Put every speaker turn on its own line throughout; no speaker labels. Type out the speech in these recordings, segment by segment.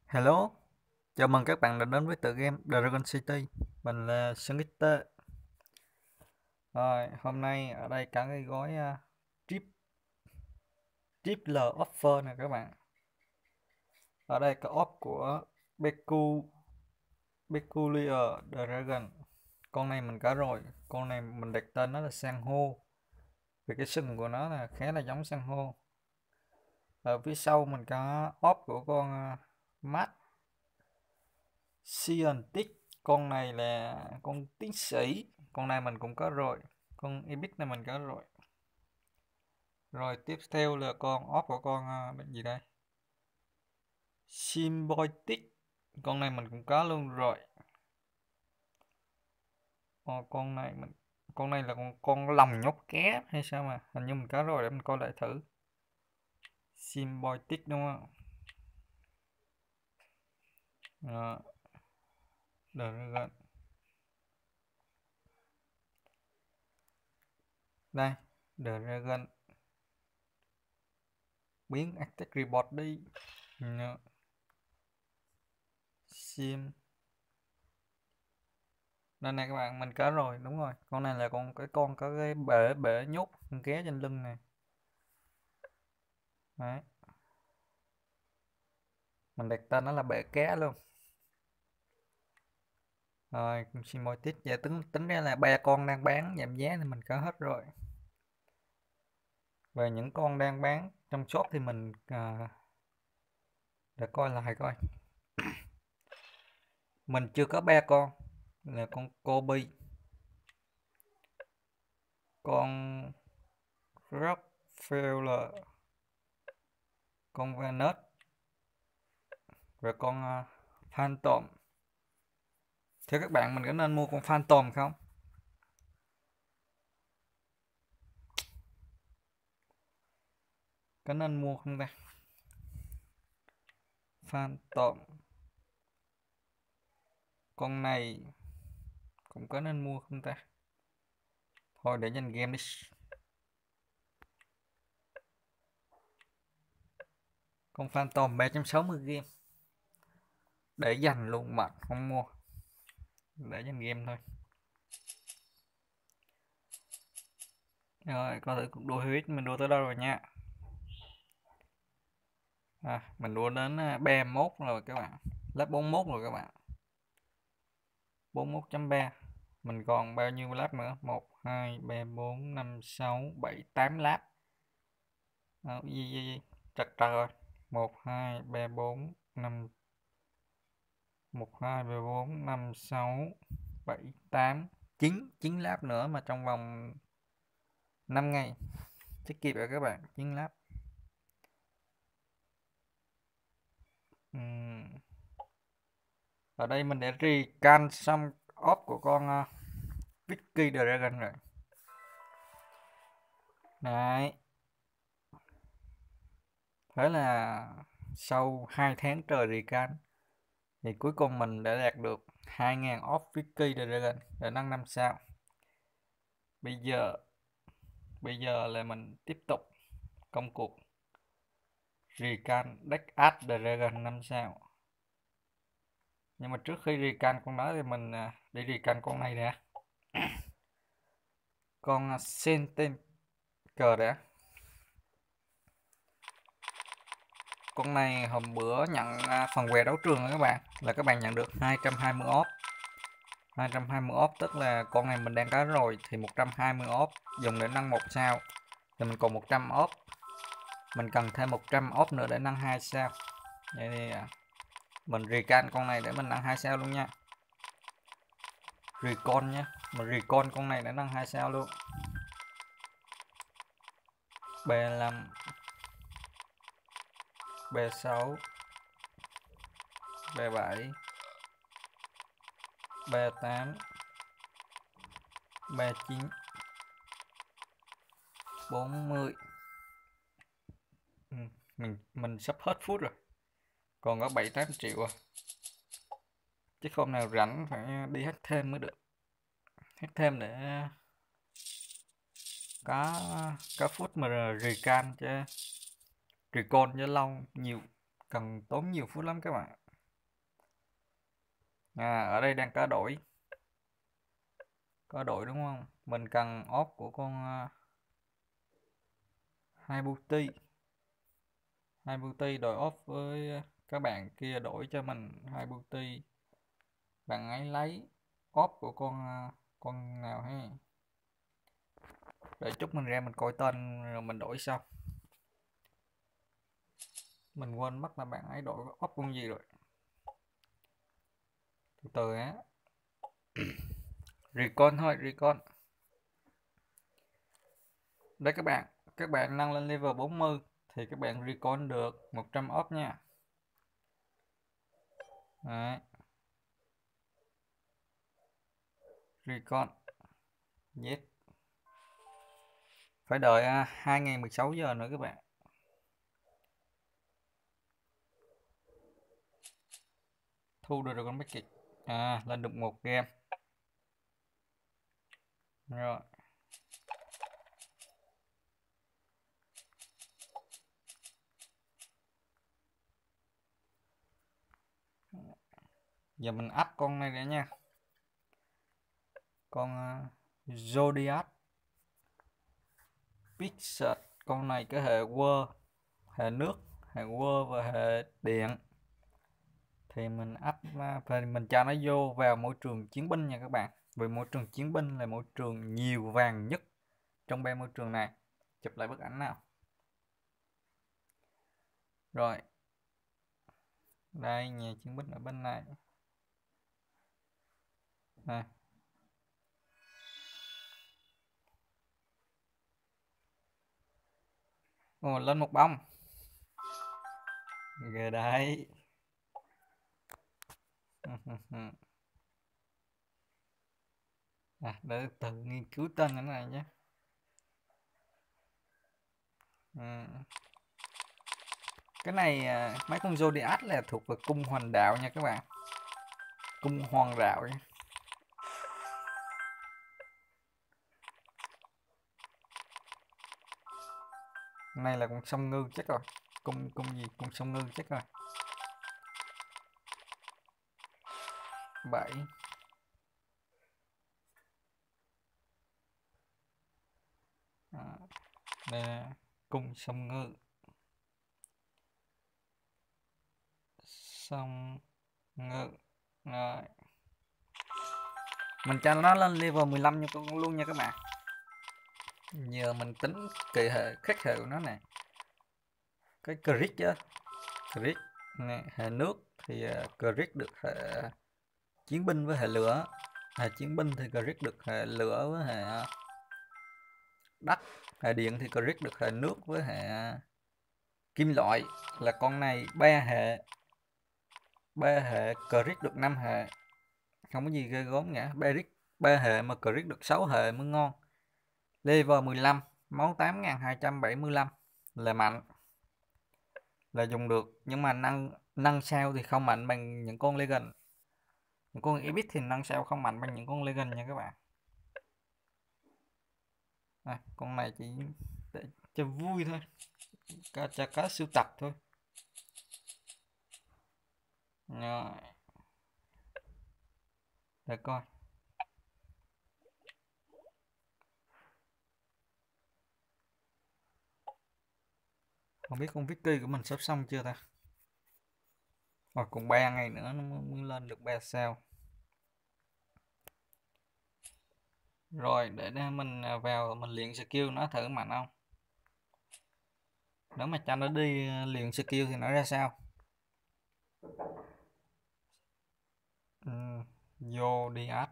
Hello, chào mừng các bạn đã đến với tựa game Dragon City. Mình là Sangiter. Rồi, hôm nay ở đây cả cái gói trip triple offer nè các bạn. Ở đây có off của Peculiar Dragon. Con này mình có rồi, con này mình đặt tên nó là san hô. Vì cái sừng của nó là khá là giống san hô. Ở phía sau mình có off của con Matt Scientist. Con này là con tiến sĩ. Con này mình cũng có rồi. Con Epic này mình có rồi. Rồi tiếp theo là con off của con bệnh gì đây? Symbiotic. Con này mình cũng có luôn rồi. Con này là con lòng nhốt cá hay sao mà? Hình như mình có rồi, để mình coi lại thử. Symbiotic đúng không? Đó. Dragon. Đây, Dragon. Biến Attack Report đi. Đó. Sim. Đây này các bạn, mình có rồi, đúng rồi. Con này là con có cái bể bể nhốt con cá trên lưng này. Đấy. Mình đặt tên nó là bể cá luôn. Rồi, xin mời tiếp. Dạ, tính ra là ba con đang bán giảm giá thì mình có hết rồi. Về những con đang bán trong shop thì mình để coi lại coi. Mình chưa có ba con là con Kobe, con Rockefeller, con Venus và con Phantom. Theo các bạn mình có nên mua con Phantom không? Có nên mua không ta? Phantom. Con này cũng có nên mua không ta? Thôi để dành game đi. Con Phantom 360 game. Để dành luôn mà không mua. Để dành game thôi. Rồi, có thể cuộc đua Hewit mình đua tới đâu rồi nha. Mình đua đến 31 rồi các bạn. Lap 41 rồi các bạn. 41.3. Mình còn bao nhiêu lap nữa? 1, 2, 3, 4, 5, 6, 7, 8 lap. Trật rồi. 1, 2, 3, 4, 5. 1, 2, 3, 4, 5, 6, 7, 8. 9 lap nữa mà trong vòng 5 ngày. Chắc kịp rồi các bạn. 9 lap. Ở đây mình đã recan xong off của con Vicky Dragon rồi. Đấy. Thế là sau 2 tháng trời recan thì cuối cùng mình đã đạt được 2.000 off Vicky Dragon để nâng 5 sao. Bây giờ là mình tiếp tục công cuộc recan deck Ash Dragon 5 sao. Nhưng mà trước khi recan con đó thì mình đi recan con này nè. Con Sentinel đã. Con này hôm bữa nhận phần quà đấu trường các bạn, là các bạn nhận được 220 off. 220 off tức là con này mình đang có rồi thì 120 off dùng để nâng 1 sao. Thì mình còn 100 off. Mình cần thêm 100 off nữa để nâng 2 sao. Vậy thì mình recon con này để mình nâng 2 sao luôn nha. Recon nhé. Mình recon con này để nâng 2 sao luôn. B5, B6, B7, B8, B9, 40. Mình sắp hết phút rồi, còn có 7-8 triệu à. Chứ hôm nào rảnh phải đi hack thêm mới được. Hack thêm để có phút mà recon chứ recon cho lâu nhiều, cần tốn nhiều phút lắm các bạn. Ở đây đang có đổi đúng không? Mình cần off của con hai booty đổi off với các bạn kia đổi cho mình hai booty. Bạn ấy lấy off của con nào ha? Để chút mình ra mình coi tên rồi mình đổi sau. Mình quên mất là bạn ấy đổi off con gì rồi. Từ từ á. Recon thôi, recon. Đây các bạn nâng lên level 40 thì các bạn recon được 100 off nha. Đấy. Recon. Yes. Phải đợi 2 ngày 16 giờ nữa các bạn. Thu được con package. Lên được một game. Rồi. Giờ mình up con này nữa nha. Con Zodiac Pixel. Con này cái hệ World, hệ nước, hệ World và hệ điện. Thì mình up và mình cho nó vô vào môi trường chiến binh nha các bạn. Vì môi trường chiến binh là môi trường nhiều vàng nhất trong ba môi trường này. Chụp lại bức ảnh nào. Rồi. Đây, nhà chiến binh ở bên này. Này. Ồ, lên một bông. Ghê đấy. Để tự nghiên cứu tên cái này nhé. Cái này mấy con Zodiac là thuộc về cung hoàng đạo nha các bạn. Cung hoàng đạo nha. Này là con sông ngư chắc rồi. Cung gì? Cung sông ngư chắc rồi. 7. Đây là cung sông ngư. Sông ngư. Rồi. Mình cho nó lên level 15 luôn nha các bạn. Giờ mình tính kỳ hệ khác hệ của nó nè. Cái Crick á. Crick nè, hệ nước thì Crick được hệ chiến binh với hệ lửa. Hệ chiến binh thì Crick được hệ lửa với hệ đất. Hệ điện thì Crick được hệ nước với hệ kim loại. Là con này 3 hệ Crick được 5 hệ. Không có gì ghê gớm cả. 3 hệ mà Crick được 6 hệ mới ngon. Level 15, máu 8275 là mạnh, là dùng được, nhưng mà nâng sao thì không mạnh bằng những con Legend. Những con Ibis thì nâng sao không mạnh bằng những con Legend nha các bạn. Con này chỉ để cho vui thôi, cho có sưu tập thôi. Rồi. Để coi. Không biết con Vicky của mình sắp xong chưa ta. Rồi còn 3 ngày nữa nó mới lên được 3 sao. Rồi để mình vào mình luyện skill nó thử mạnh không. Nếu mà cho nó đi luyện skill thì nó ra sao. Vô đi add.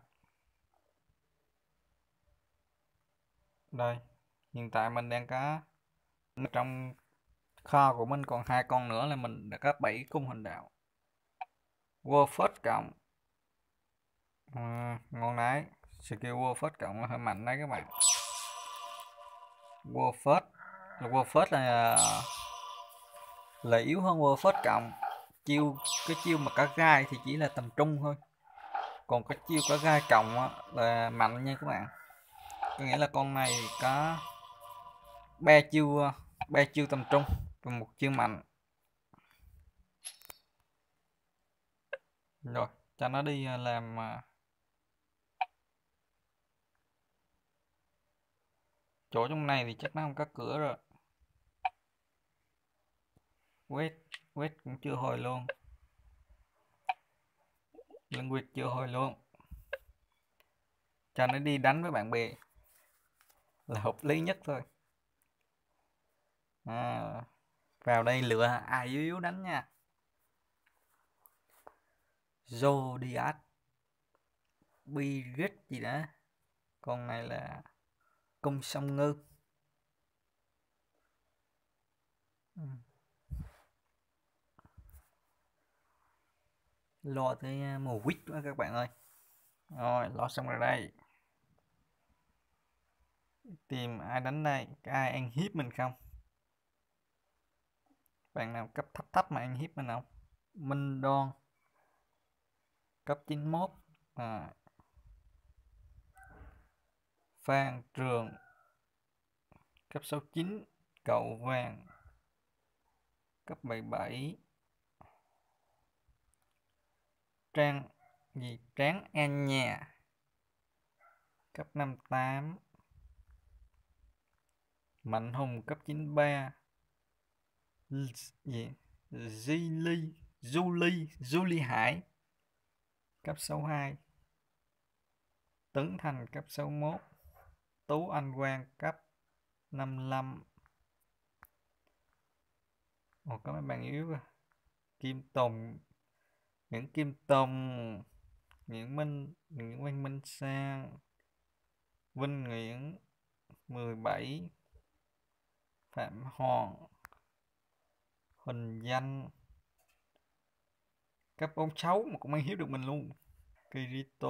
Đây, hiện tại mình đang có trong kho của mình còn 2 con nữa là mình đã có 7 cung hành đạo. World First cộng. Ngon đấy. Skill World First cộng là hơi mạnh đấy các bạn. World First là yếu hơn World First cộng. Cái chiêu mà có gai thì chỉ là tầm trung thôi. Còn cái chiêu có gai cộng là mạnh nha các bạn. Có nghĩa là con này có 3 chiêu tầm trung và 1 chiêu mạnh. Rồi, cho nó đi làm chỗ trong này thì chắc nó không có cửa rồi. Quét cũng chưa hồi luôn, lưng quét chưa hồi luôn, cho nó đi đánh với bạn bè là hợp lý nhất thôi. Vào đây lựa ai yếu yếu đánh nha. Zodiac Birit gì đó, con này là cung song ngư. Lo tới mùa quýt quá các bạn ơi. Rồi lo xong rồi đây, tìm ai đánh đây, có ai ăn hiếp mình không, bạn nào cấp thấp thấp mà ăn hiếp mình không? Minh Đoan cấp 91, Phan Trường cấp 69, Cậu Vàng cấp 77, Tráng An Nhà cấp 58, Mạnh Hùng cấp 93, Julie Hải cấp 62, Tấn Thành cấp 61, Tú Anh Quang cấp 55. Có mấy bạn yếu à. Kim Tùng, Nguyễn Kim Tùng, Nguyễn Văn Minh Sang, Vinh Nguyễn 17, Phạm Hoàng, Huỳnh Danh cấp 46 mà cũng ăn hiếp được mình luôn. Kirito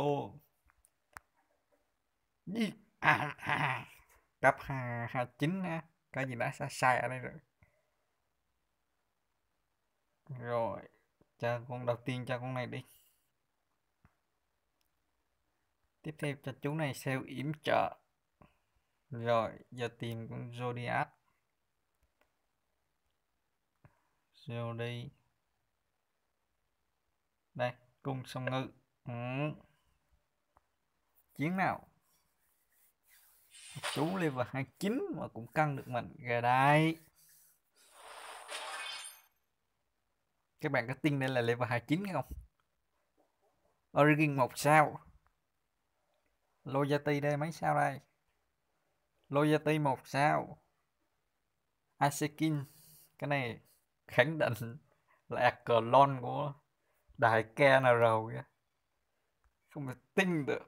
cấp 29 á, cái gì đã sai ở đây rồi. Rồi cho con đầu tiên, cho con này đi. Tiếp theo cho chú này sale yểm trợ. Rồi giờ tìm con Zodiac. Jody đây, cung song ngư. Chiến nào, chú level 29 mà cũng cân được mình gà đây. Các bạn có tin đây là level 29 không? Origin 1 sao. Loyalty đây mấy sao đây? Loyalty 1 sao. Asekin, cái này khẳng định là clone của đại ca nào rồi kìa, không thể tin được.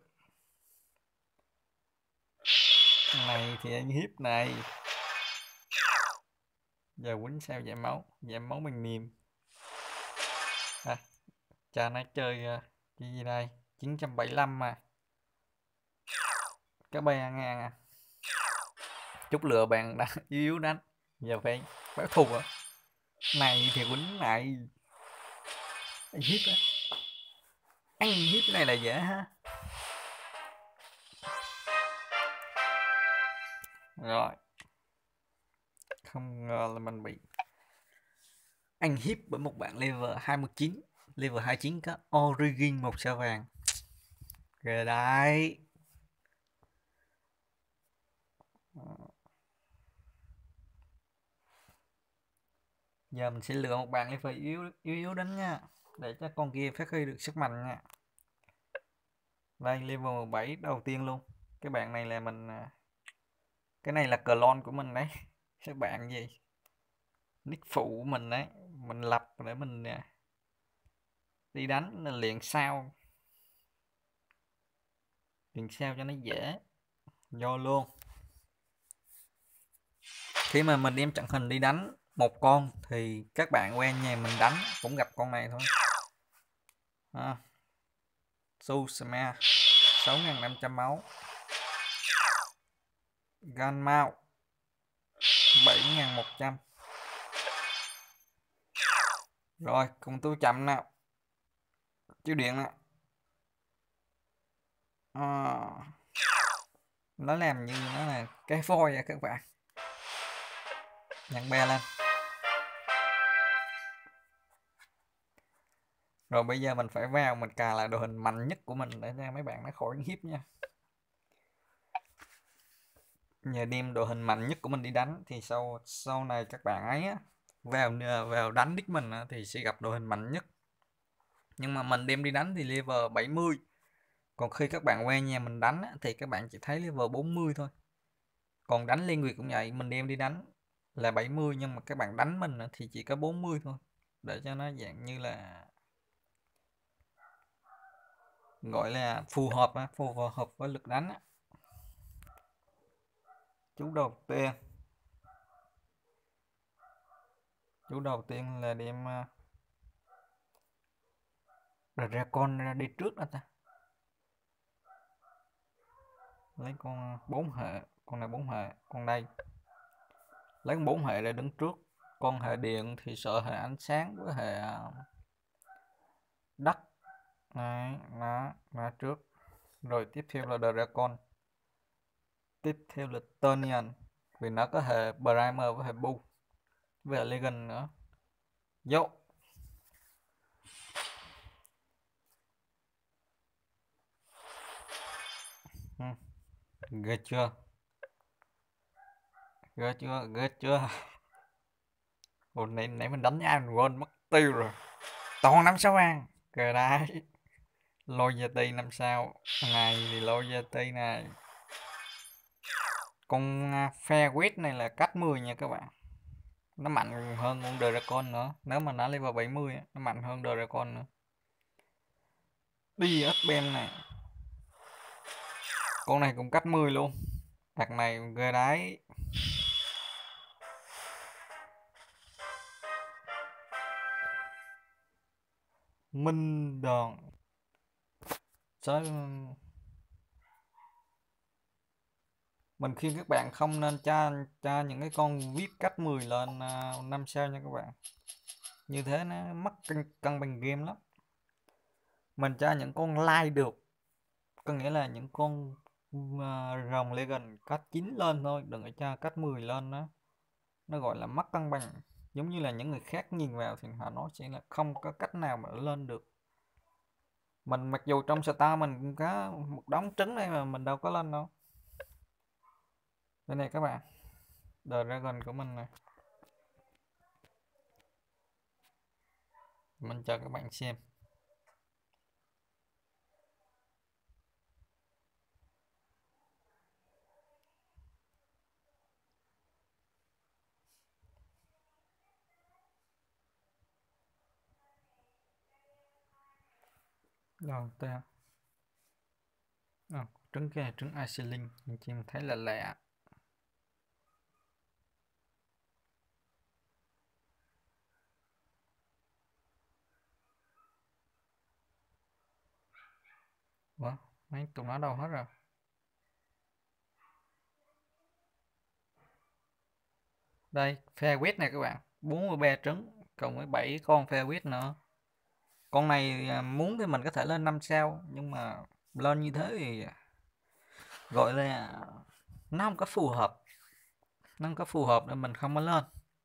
Này thì anh hiếp này. Giờ quýnh sao giảm máu bằng niềm. Cha nó chơi cái gì đây, 975 mà cái 3.000 à. Chút lựa bạn đã yếu đánh, giờ phải báo thù à. Này thì quýnh này ăn hiếp á, ăn hiếp này là dễ ha. Rồi không ngờ là mình bị ăn hiếp bởi một bạn level 29. Level 29 có Origin 1 sao vàng. Ghê đấy. Giờ mình sẽ lựa một bạn level yếu đánh nha, để cho con kia phát huy được sức mạnh nha. Đây level 17 đầu tiên luôn. Cái bạn này là mình, cái này là clone của mình đấy. Các bạn gì nick phụ của mình đấy, mình lập để mình đi đánh luyện sao cho nó dễ vô luôn. Khi mà mình đem trận hình đi đánh một con thì các bạn quen nhà mình đánh cũng gặp con này thôi. Susama 6.500 máu, Ganmao 7.100. Rồi cùng tôi chậm nào, chiếu điện nào. Nó làm như nó là cái voi à các bạn. Nhận be lên. Rồi bây giờ mình phải vào mình cài lại đội hình mạnh nhất của mình để cho mấy bạn nó khỏi hiếp nha. Nhờ đem đội hình mạnh nhất của mình đi đánh thì sau này các bạn ấy á, vào đánh đích mình á, thì sẽ gặp đội hình mạnh nhất. Nhưng mà mình đem đi đánh thì level 70. Còn khi các bạn qua nhà mình đánh á, thì các bạn chỉ thấy level 40 thôi. Còn đánh Liên Nguyệt cũng vậy, mình đem đi đánh là 70 nhưng mà các bạn đánh mình á, thì chỉ có 40 thôi. Để cho nó dạng như là gọi là phù hợp á, phù hợp với lực đánh á. Chú đầu tiên chú đầu tiên là đem ra con ra đi trước đó ta. Lấy con 4 hệ, con này 4 hệ, con đây lấy con 4 hệ để đứng trước. Con hệ điện thì sợ hệ ánh sáng với hệ đất. Đấy, nó trước. Rồi tiếp theo là Dragon, tiếp theo là Tonian vì nó có hệ Primer với hệ Bu với hệ Legend nữa. Dốc. Ừ. Ghê chưa, ghê chưa, ghê chưa. Ủa, nãy mình đánh ai mình quên mất tiêu rồi. Toàn 5 sao vàng kìa đấy. Loyalty 5 sao này thì Loyalty này. Con Fairwit này là cách 10 nha các bạn. Nó mạnh hơn con Dragon nữa. Nếu mà nó level 70 á, nó mạnh hơn Dragon nữa. Đi Upbem này. Con này cũng cách 10 luôn. Đặc này ghê đấy. Minh đòn. Sao mình khuyên các bạn không nên tra những cái con VIP cách 10 lên 5 sao nha các bạn. Như thế nó mất cân bằng game lắm. Mình tra những con like được, có nghĩa là những con rồng Legend cách 9 lên thôi, đừng có tra cách 10 lên đó. Nó gọi là mất cân bằng. Giống như là những người khác nhìn vào thì họ nói sẽ là không có cách nào mà lên được. Mình mặc dù trong star mình cũng có một đống trứng đây mà mình đâu có lên đâu. Đây này các bạn, The Dragon của mình này. Mình cho các bạn xem. Rồi ta. Trứng cái này trứng Iceling, mình chỉ thấy là lạ. Ủa, mấy tụi nó đâu hết rồi? Đây, Fairwit này các bạn, 43 trứng cộng với 7 con Fairwit nữa. Con này muốn thì mình có thể lên 5 sao nhưng mà lên như thế thì gọi là nó không có phù hợp. Nó không có phù hợp nên mình không có lên.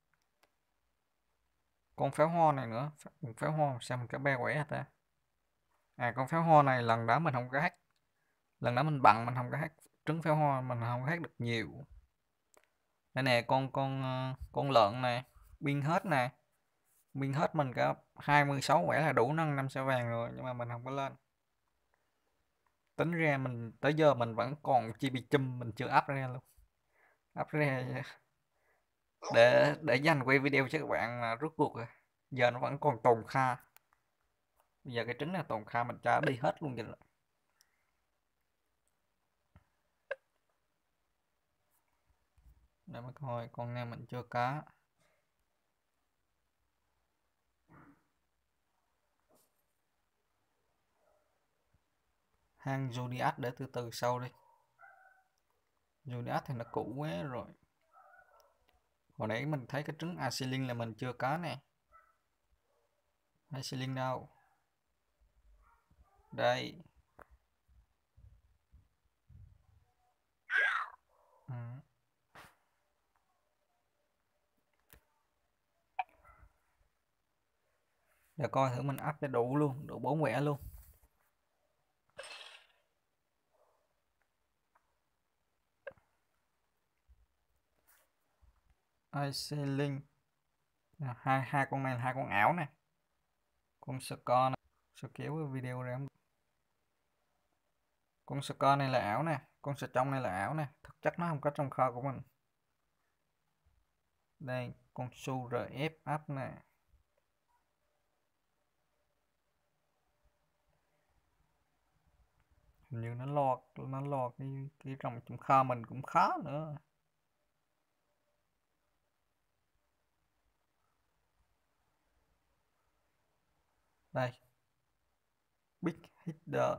Con pháo hoa này nữa, pháo hoa sao mình có 3 quẻ hả ta? Con pháo hoa này lần đó mình không có hack. Lần đó mình bận mình không có hack trứng pháo hoa, mình không có hack được nhiều. Đây nè, con lợn này, pin hết nè. Pin hết mình có 26 quẻ là đủ nâng 5 sao vàng rồi nhưng mà mình không có lên. Tính ra mình tới giờ mình vẫn còn chibi chum mình chưa up ra luôn. Up ra để dành quay video cho các bạn mà rút cuộc rồi. Giờ nó vẫn còn tồn kha. Bây giờ cái trứng này tồn kha mình cho đi hết luôn vậy. Để mà coi con nào mình chưa có. Hang Zodiac để từ từ sau đi. Zodiac thì nó cũ quá rồi. Hồi nãy mình thấy cái trứng Arcelin là mình chưa có nè. Arcelin đâu? Đây. Ừ. Để coi thử mình up cho đủ luôn, đủ 4 quẻ luôn. IC Link. Hai con này là hai con ảo nè. Con score này, sao kéo cái video ra không? Con score này là ảo nè, con sờ trong này là ảo nè, thực chất nó không có trong kho của mình. Đây, con su RF up nè. Hình như nó lo cái trong kho mình cũng khó nữa. Đây, Big Header.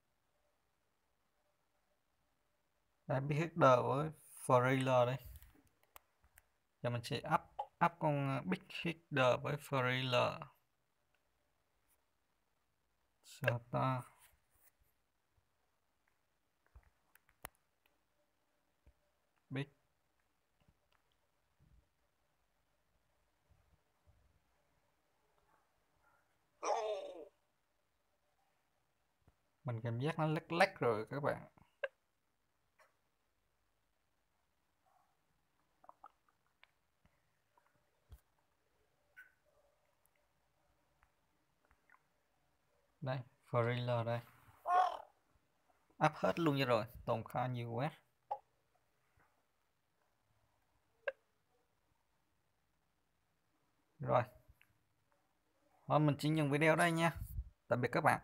Đây, Big Header với Freeler đây. Giờ mình sẽ up con Big Header với Freeler. Start. Big. Mình cảm giác nó lách lách rồi các bạn. Đây, Freeler đây. Up hết luôn cho rồi, tồn kho nhiều quá. Rồi. Thôi mình chỉ dừng video đây nha. Tạm biệt các bạn.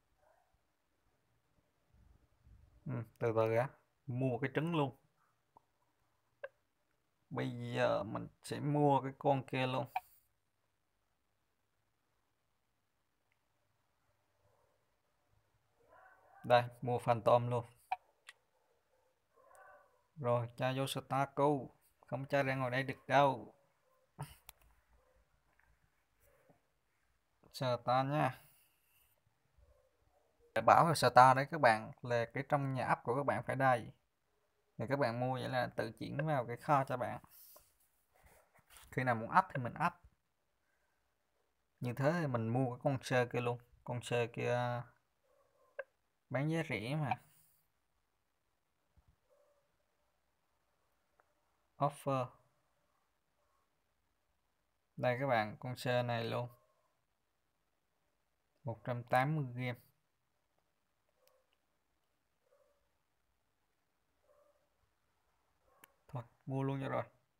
Từ từ á, mua cái trứng luôn. Bây giờ mình sẽ mua cái con kia luôn. Đây, mua Phantom luôn. Rồi, cho vô Star Cu. Không cho ra ngoài đây được đâu. Star nha. Để bảo về Star đấy các bạn là cái trong nhà app của các bạn phải đầy. Thì các bạn mua vậy là tự chuyển vào cái kho cho bạn. Khi nào muốn up thì mình up. Như thế thì mình mua cái con sơ kia luôn. Con sơ kia bán giá rẻ mà. Offer. Đây các bạn, con sơ này luôn. 180g. Thôi, mua luôn cho rồi.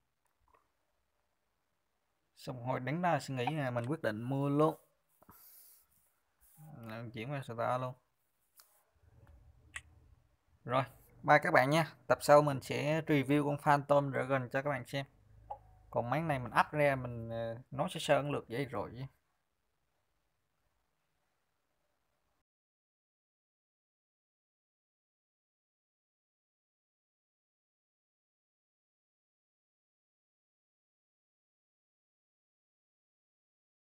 Xong hồi đánh ra suy nghĩ là mình quyết định mua luôn. Chuyển qua Star luôn. Rồi, bye các bạn nha. Tập sau mình sẽ review con Phantom Dragon cho các bạn xem. Còn mấy này mình up ra mình nói sơ sơ lượt vậy rồi.